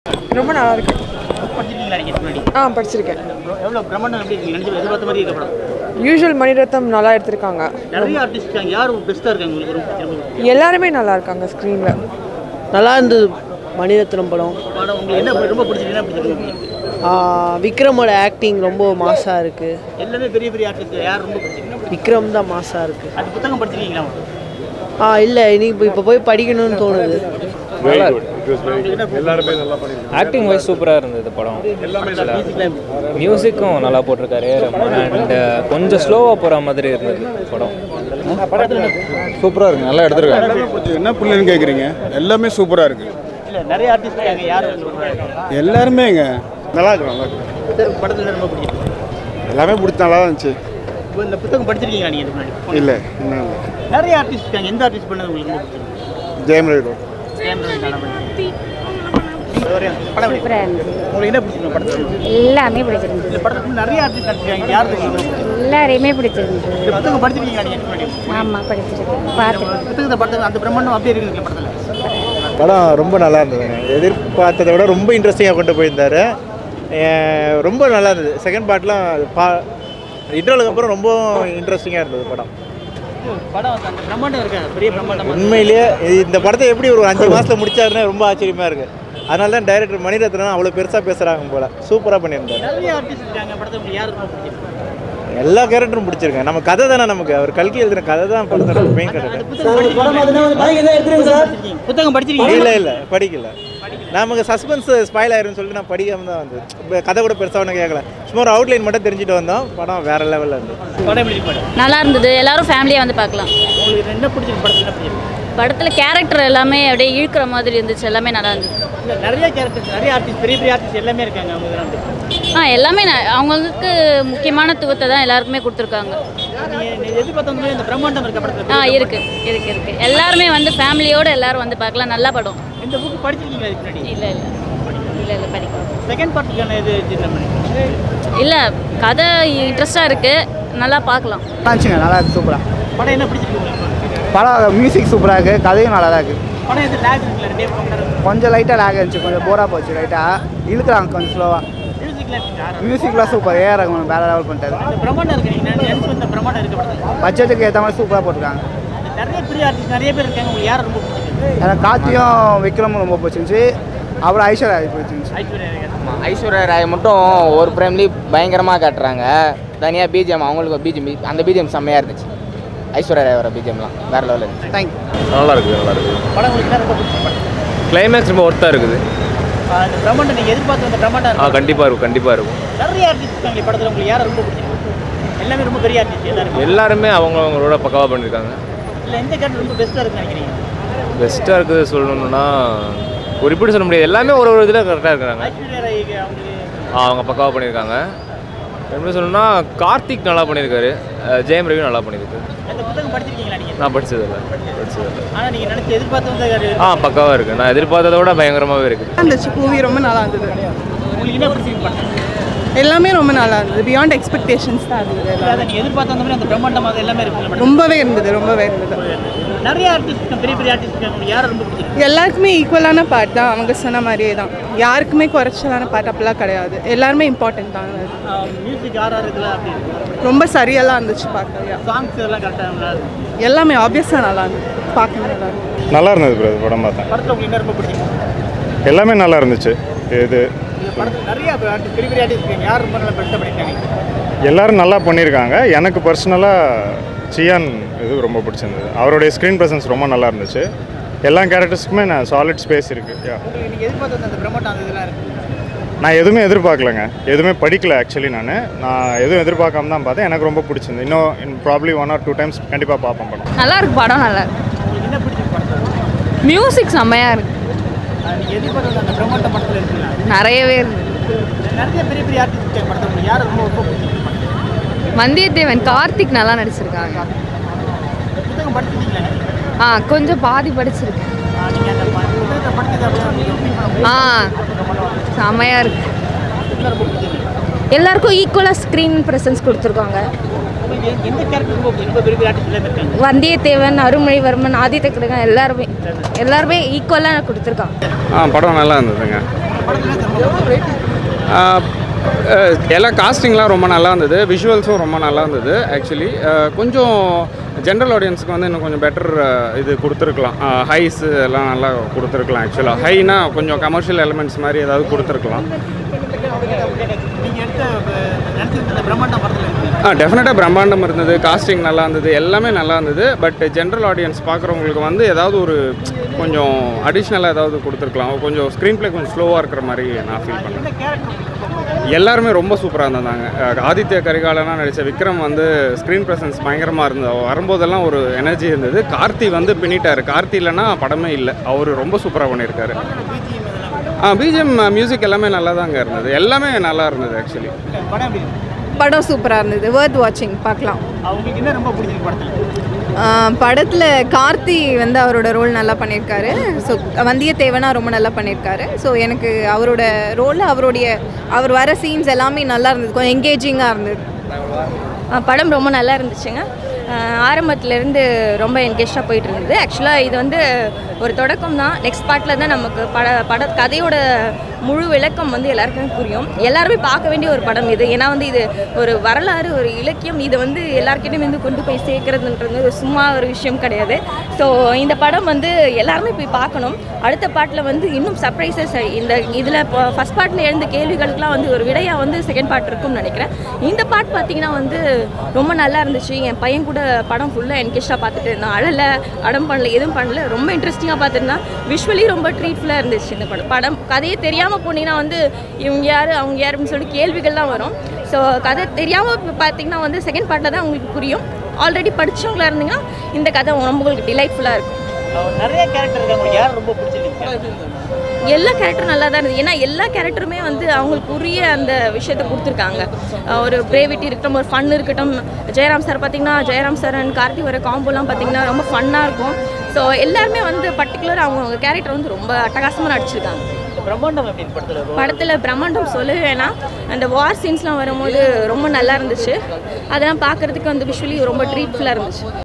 ரொம்ப நல்லா இருக்கு. படிச்சிருக்கீங்களா நீங்க முன்னாடி? படிச்சிருக்கேன். எவ்வளவு பிரம்மாண்டம் எப்படி இருக்கு? நினைச்சு எதிர்பார்த்த மாதிரி இருக்க படம். யூஷுவல் மணிரத்னம் நல்லா எடுத்திருக்காங்க. நிறைய ஆர்டிஸ்ட் இருக்காங்க. யார் பெஸ்டா இருக்காங்க உங்களுக்கு? எல்லாருமே நல்லா இருக்காங்க ஸ்க்ரீன்ல. நல்லா இருந்தது மணிரத்னம் படம். படம் உங்களுக்கு என்ன ரொம்ப பிடிச்சிருக்கு? என்ன பிடிச்சிருக்கு? விக்ரமோட ஆக்டிங் ரொம்ப மாஸாக இருக்குது. எல்லாமே பெரிய பெரிய ஆர்டிஸ்ட். யார் ரொம்ப பிடிச்சிருக்கு? விக்ரம் தான் மாஸாக இருக்குது. அந்த புத்தகம் படிச்சிருக்கீங்களா? இல்லை இனி இப்போ போய் படிக்கணும்னு தோணுது. ஆக்டிங் வைஸ் சூப்பராக இருந்தது படம். மியூசிக்கும் நல்லா போட்டிருக்காரு. அண்ட் கொஞ்சம் ஸ்லோவாக போகிற மாதிரி இருந்தது படம். சூப்பராக இருக்குது, நல்லா எடுத்துருக்காங்க. என்ன பிள்ளைன்னு கேட்குறீங்க? எல்லாமே சூப்பராக இருக்குது. இல்லை நிறைய ஆர்டிஸ்ட் இருக்காங்க. யார் எல்லாருமேங்க நல்லா இருக்கு, நல்லா இருக்கு. படத்தில் ரொம்ப பிடிக்கும். எல்லாமே பிடிச்ச நல்லா இருந்துச்சு. இப்போ இந்த புத்தகம் படிச்சிருக்கீங்களா நீங்கள் முன்னாடி? இல்லை இன்னும் நிறைய ஆர்டிஸ்ட் இருக்காங்க. எந்த ஆர்டிஸ்ட் பண்ணது உங்களுக்கு ரொம்ப பிடிச்சிருக்கு? ஜெயம் ரவி. உங்களுக்கு என்ன பிடிச்சிருக்கு படத்தில்? எல்லாமே பிடிச்சிருந்தது. இந்த படத்தில் நிறைய ஆர்டிஸ்ட் நடிச்சிருக்காங்க. யார் எல்லாரையுமே பிடிச்சிருந்தது. இந்த புத்தகம் படிச்சிருக்கீங்களா நீங்கள் முன்னாடி? ஆமாம் படிச்சிருக்கேன், பார்த்துருக்கேன். புத்தகத்தை படத்தில் அந்த பிரம்மாண்டம் அப்படியே இருக்குது படத்தில். படம் ரொம்ப நல்லா இருந்ததுங்க. எதிர்பார்த்ததை விட ரொம்ப இன்ட்ரெஸ்டிங்காக கொண்டு போயிருந்தார். ரொம்ப நல்லா இருந்தது. செகண்ட் பார்ட்லாம் இன்டர்வலுக்கு அப்புறம் ரொம்ப இன்ட்ரெஸ்டிங்காக இருந்தது படம். படம் அந்த பிரம்மாண்டம் இருக்காது, பெரிய பிரம்மாண்டம். உண்மையிலேயே இந்த படத்தை எப்படி ஒரு 5 மாதத்தில் முடிச்சாருன்னு ரொம்ப ஆச்சரியமாக இருக்குது. அதனால தான் டைரக்டர் மணிரத்னம் அவ்வளோ பெருசாக பேசுகிறாங்க போல். சூப்பராக பண்ணியிருந்தார். நிறைய ஆர்டிஸ்ட் இருக்காங்க படத்தில். உங்களுக்கு யாருக்கு ரொம்ப பிடிச்சிருக்கு? எல்லா கேரக்டரும் பிடிச்சிருக்கேன். நம்ம கதை தானே, நமக்கு அவர் கல்கி எழுதுன கதை தான் படத்தோட மெயின் கதை. புத்தகம் படிச்சிருக்கீங்க? இல்லை படிக்கல. நமக்கு சஸ்பென்ஸ் ஸ்பாயில் ஆயிரும்னு சொல்லிட்டு நான் படிக்காம தான் வந்து கதை கூட பெருசாக ஒன்றும் கேட்கல. சும்மா ஒரு அவுட்லைன் மட்டும் தெரிஞ்சுட்டு வந்தோம். படம் வேற லெவலில் இருந்தது. நல்லா இருந்தது. எல்லாரும் ஃபேமிலியாக வந்து பார்க்கலாம். உங்களுக்கு என்ன பிடிச்சிருக்கு படத்தில்? என்ன பிடிச்சிருக்கு? படத்தில் கேரக்டர் எல்லாமே அப்படியே இழுக்கிற மாதிரி இருந்துச்சு. எல்லாமே நல்லா இருந்துச்சு. இல்லை நிறைய கேரக்டர்ஸ், நிறைய ஆர்டிஸ்ட், பெரிய பெரிய ஆர்டிஸ்ட் எல்லாமே இருக்காங்க. அவங்க எல்லாமே அவங்களுக்கு முக்கியமான துவத்தை தான் எல்லாருக்குமே கொடுத்துருக்காங்க. நீங்கள் எதிர்பார்த்த மாதிரி இந்த பிரம்மாண்டம் இருக்க படத்தில் இருக்கு. எல்லாருமே வந்து ஃபேமிலியோடு எல்லாரும் வந்து பார்க்கலாம். நல்ல படம். இந்த புக்கு படிச்சிருக்கீங்களா இதுக்கு முன்னாடி? இல்லை படிக்கலாம். செகண்ட் பார்ட்டுக்கான இது இல்லை, கதை இன்ட்ரெஸ்டாக இருக்குது. நல்லா பார்க்கலாம். நல்லா இருக்கு, சூப்பராக. படம் என்ன பிடிச்சிருக்கு உங்களுக்கு? படம் மியூசிக் சூப்பராக இருக்குது, கதையும் நல்லா தான் இருக்குது. படம் எது லேக் இருக்குல்ல? ரெண்டே படம் கொஞ்சம் லைட்டாக லேக் இருந்துச்சு, கொஞ்சம் போராக போச்சு. லைட்டாக இழுக்கிறாங்க கொஞ்சம் ஸ்லோவாக. மியூசிக்லாம் சூப்பர். ஏஆர் ரஹ்மான் வேறு லெவல் பண்ணிட்டாரு. இந்த பிரம்மாண்டம் இருக்கு. நீங்கள் நினைச்சு வந்த பிரம்மாண்டம் இருக்க படத்தில் பட்ஜெட்டுக்கு ஏற்ற மாதிரி சூப்பராக போட்டிருக்காங்க. நிறைய பெரிய ஆர்டிஸ்ட் நிறைய பேர் இருக்காங்க. உங்களுக்கு யார் ரொம்ப பிடிச்சிருக்கு? எனக்கு கார்த்தியும் விக்ரமும் ரொம்ப பிடிச்சிருந்துச்சு. அப்புறம் ஐஸ்வர்யா ராய் பிடிச்சிருந்துச்சு. ஐஸ்வர்யா ராய் மட்டும் ஒரு ஃப்ரேம்லேயும் பயங்கரமாக காட்டுறாங்க. தனியாக பிஜிஎம், அவங்களுக்கு பிஜிஎம், அந்த பிஜிஎம் செம்மையாக இருந்துச்சு. ஐஸ்வர்யா ராய் வர பிஜிஎம்லாம் வேறு லெவலில் இருந்துச்சு. தேங்க்யூ. நல்லா இருக்குது. படம் உங்களுக்கு ரொம்ப பிடிச்சிருக்கு? கிளைமேக்ஸ் ரொம்ப ஒர்த்தாக இருக்குது. இந்த பிரம்மாண்டம் நீங்கள் எதிர்பார்த்து வந்த பிரம்மாண்டம் கண்டிப்பாக இருக்கும். நிறைய ஆர்டிஸ்ட் இருக்காங்க படத்தில். உங்களுக்கு யாரை ரொம்ப பிடிச்சிருக்கு? எல்லாமே ரொம்ப பெரிய ஆர்டிஸ்ட் எல்லாருமே அவங்களோட பக்காவாக பண்ணியிருக்காங்க. இல்லை எந்த கேரக்டர் ரொம்ப பெஸ்ட்டாக இருக்குன்னு நினைக்கிறீங்க? பெஸ்ட்டாக இருக்குது சொல்லணும்னா குறிப்பிட்டு சொல்ல முடியாது. எல்லாமே ஒரு இதில் கரெக்டாக இருக்கிறாங்க. ஐஸ்வர்யா ராய்க்கு அவங்க பக்காவாக பண்ணியிருக்காங்க. எப்படி சொல்லணும்னா கார்த்திக் நல்லா பண்ணியிருக்காரு. ஜெயம் ரவி நல்லா பண்ணியிருக்காரு. அந்த புத்தகம் படிச்சிருக்கீங்களா நீங்கள்? நான் படித்ததில்லை. ஆனால் நீங்கள் நினச்சி எதிர்பார்த்து வந்த பக்காவாக இருக்குது. நான் எதிர்பார்த்ததை விட பயங்கரமாகவே இருக்குது. இருந்துச்சு. மூவி ரொம்ப நல்லா இருந்தது. உங்களுக்கு என்ன பிடிச்சிருக்கு படம்? எல்லாமே ரொம்ப நல்லா இருந்தது. பியாண்ட் எக்ஸ்பெக்டேஷன்ஸ் தான் இருந்தது. அதை நீங்கள் எதிர்பார்த்த அந்த மாதிரி அந்த பிரம்மாண்டமாக எல்லாமே இருக்குல்ல? ரொம்பவே இருந்தது. நிறைய ஆர்டிஸ்ட், பெரிய பெரிய ஆர்டிஸ்ட் இருக்காங்க. யாரை ரொம்ப பிடிச்சிருக்கு? எல்லாருக்குமே ஈக்குவலான பார்ட் தான். அவங்க சொன்ன மாதிரியே தான். யாருக்குமே குறைச்சலான பார்ட் அப்படிலாம் கிடையாது. எல்லாருமே இம்பார்ட்டன்ட் தான். மியூசிக் யார் இருக்குல்ல அப்படி ரொம்ப சரியெல்லாம் இருந்துச்சு பார்க்க. சாங்ஸ் எல்லாம் கரெக்டாக எல்லாமே ஆப்வியஸாக நல்லா இருந்தது. பார்க்க நல்லா இருந்தது. நல்லா இருந்தது ப்ரோ. படம் பார்த்தேன். படத்தில் உங்களுக்கு என்ன ரொம்ப பிடிச்சிருக்கு? எல்லாமே நல்லா இருந்துச்சு. இது படத்தில் நிறைய பெரிய பெரிய ஆர்டிஸ்ட் இருக்காங்க. யார் ரொம்ப நல்லா பெஸ்ட்டாக பண்ணியிருக்காங்க? எல்லோரும் நல்லா பண்ணியிருக்காங்க. எனக்கு பர்சனலாக சியான் இது ரொம்ப பிடிச்சிருந்தது. அவருடைய ஸ்க்ரீன் ப்ரெசன்ஸ் ரொம்ப நல்லா இருந்துச்சு. எல்லா கேரக்டர்ஸுக்குமே நான் சாலிட் ஸ்பேஸ் இருக்குது. நீங்கள் எதிர்பார்த்து அந்த பிரம்மாண்டம் அந்த இதெல்லாம் இருக்குது? நான் எதுவுமே எதிர்பார்க்கலங்க. எதுவுமே படிக்கல ஆக்சுவலி. நான் எதுவும் எதிர்பார்க்காம தான் பார்த்தேன். எனக்கு ரொம்ப பிடிச்சிருந்தது. இன்னும் ப்ராப்ளி 1 or 2 times கண்டிப்பாக பார்ப்பேன் படம். நல்லா இருக்கு படம். நல்லா இருக்கு. உங்களுக்கு என்ன பிடிச்சிருக்கு படத்தில்? மியூசிக் செம்மையாக இருக்குது. நீங்கள் எதிர்பார்த்து அந்த பிரம்மாண்ட படத்தில் இருக்குல்ல? நிறையவே இருக்குது. நிறைய பெரிய பெரிய ஆர்டிஸ்ட் இருக்காங்க படத்தில். உங்களுக்கு யார் ரொம்ப ரொம்ப பிடிச்சிருக்கு? வந்தியத்தேவன், கார்த்திக் நல்லா நடிச்சிருக்காங்க. புத்தகம் படிச்சிருக்கீங்களா? கொஞ்சம் பாதி படிச்சிருக்கேன். நீங்கள் அந்த புத்தகத்தை படிச்சது செம்மையாக இருக்கு. எல்லாருக்கும் ஈக்குவலாக ஸ்க்ரீன் ப்ரெசன்ஸ் கொடுத்துருக்காங்க. எந்த கேரக்டர் ரொம்ப பெரிய ஆர்டிஸ்ட் இருக்காங்க? வந்தியத்தேவன், அருள்மொழிவர்மன், ஆதித்த கரிகாலன் எல்லாருமே ஈக்குவலாக கொடுத்துருக்காங்க. படம் நல்லா இருந்ததுங்க. படத்தில் எல்லா காஸ்டிங்லாம் ரொம்ப நல்லா இருந்தது, விஷுவல்ஸும் ரொம்ப நல்லா இருந்தது. ஆக்சுவலி கொஞ்சம் ஜென்ரல் ஆடியன்ஸுக்கு வந்து இன்னும் கொஞ்சம் பெட்டர் இது கொடுத்துருக்கலாம். ஹைஸ் எல்லாம் நல்லா கொடுத்துருக்கலாம். ஆக்சுவலாக ஹைனா கொஞ்சம் கமர்ஷியல் எலிமெண்ட்ஸ் மாதிரி ஏதாவது கொடுத்துருக்கலாம். டெஃபினட்டாக பிரம்மாண்டம் இருந்தது, காஸ்டிங் நல்லா இருந்தது, எல்லாமே நல்லா இருந்தது. பட் ஜென்ரல் ஆடியன்ஸ் பார்க்குறவங்களுக்கு வந்து ஏதாவது ஒரு கொஞ்சம் அடிஷ்னலாக ஏதாவது கொடுத்துருக்கலாம். கொஞ்சம் ஸ்க்ரீன் ப்ளே கொஞ்சம் ஸ்லோவாக இருக்கிற மாதிரி நான் ஃபீல் பண்ணேன். எல்லாருமே ரொம்ப சூப்பராக இருந்தாங்க. ஆதித்ய கரிகாலனா நடித்த விக்ரம் வந்து ஸ்க்ரீன் ப்ரெசன்ஸ் பயங்கரமாக இருந்தது. வரும்போதெல்லாம் ஒரு எனர்ஜி இருந்தது. கார்த்தி வந்து பின்னிட்டார். கார்த்தி இல்லைன்னா படமே இல்லை. அவர் ரொம்ப சூப்பராக பண்ணியிருக்காரு. பிஜிஎம் மியூசிக் எல்லாமே நல்லா தாங்க இருந்தது. எல்லாமே நல்லா இருந்தது. ஆக்சுவலி படம் சூப்பராக இருந்தது, வர்த் வாட்சிங், பார்க்கலாம். அவங்களுக்கு என்ன ரொம்ப பிடிச்சிருக்கு படத்தில் கார்த்தி வந்து அவரோட ரோல் நல்லா பண்ணியிருக்காரு. ஸோ வந்தியத்தேவனா ரொம்ப நல்லா பண்ணியிருக்காரு. ஸோ எனக்கு அவரோட ரோல், அவர் வர சீன்ஸ் எல்லாமே நல்லா இருந்தது, கொஞ்சம் என்கேஜிங்காக இருந்தது. படம் ரொம்ப நல்லா இருந்துச்சுங்க. ஆரம்பத்துலேருந்து ரொம்ப என்கேஜாக போயிட்டு இருந்தது. ஆக்சுவலாக இது வந்து ஒரு தொடக்கம் தான். நெக்ஸ்ட் பார்ட்டில் தான் நமக்கு கதையோட முழு விளக்கம் வந்து எல்லாருக்குமே புரியும். எல்லாருமே பார்க்க வேண்டிய ஒரு படம் இது. ஏன்னா வந்து இது ஒரு வரலாறு, ஒரு இலக்கியம். இதை வந்து எல்லாருக்கிட்டையும் வந்து கொண்டு போய் சேர்க்கறதுன்றது சும்மா ஒரு விஷயம் கிடையாது. ஸோ இந்த படம் வந்து எல்லாருமே போய் பார்க்கணும். அடுத்த பார்ட்டில் வந்து இன்னும் சர்ப்ரைசஸ், இதில் ஃபஸ்ட் பார்ட்டில் எழுந்த கேள்விகளுக்கெலாம் வந்து ஒரு விடையாக வந்து செகண்ட் பார்ட் இருக்கும்னு நினைக்கிறேன். இந்த பார்ட் பார்த்திங்கன்னா வந்து ரொம்ப நல்லா இருந்துச்சு. என் பையன் கூட படம் ஃபுல்லாக என்கேஜாக பார்த்துட்டு இருந்தான். அழலை, அடம் பண்ணல, எதுவும் பண்ணல, ரொம்ப இன்ட்ரெஸ்டிங்காக பார்த்துருந்தான். விஷுவலி ரொம்ப ட்ரீட்ஃபுல்லாக இருந்துச்சு இந்த படம். கதையே தெரியாமல் போனீங்கன்னா வந்து இவங்க யார் அவங்க யாருன்னு சொல்லி கேள்விகள்லாம் வரும். ஸோ கதை தெரியாமல் பார்த்தீங்கன்னா வந்து செகண்ட் பார்ட்டில் தான் உங்களுக்கு புரியும். ஆல்ரெடி படித்தவங்களா இருந்தீங்கன்னா இந்த கதை ரொம்ப உங்களுக்கு டிலைட்ஃபுல்லாக இருக்கும். நிறைய கேரக்டர் இருக்காங்க, யார் ரொம்ப பிடிச்சிருக்கு? எல்லா கேரக்டரும் நல்லா தான் இருந்தது. ஏன்னா எல்லா கேரக்டருமே வந்து அவங்களுக்கு உரிய அந்த விஷயத்தை கொடுத்துருக்காங்க. ஒரு பிரேவிட்டி இருக்கட்டும், ஒரு ஃபன் இருக்கட்டும். ஜெயராம் சார் பார்த்திங்கன்னா, ஜெயராம் சார் அண்ட் கார்த்தி வர காம்போலாம் பார்த்திங்கன்னா ரொம்ப ஃபன்னாக இருக்கும். ஸோ எல்லாருமே வந்து பர்டிகுலர் அவங்க கேரக்டர் வந்து ரொம்ப அட்டகாசமாக நடிச்சிருக்காங்க. படத்தில் பிரம்மாண்டம் சொல்லவே வேணாம். அந்த வார் சீன்ஸ்லாம் வரும்போது ரொம்ப நல்லா இருந்துச்சு. அதெல்லாம் பார்க்குறதுக்கு வந்து விஷுவலி ரொம்ப ட்ரீட்ஃபுல்லாக இருந்துச்சு.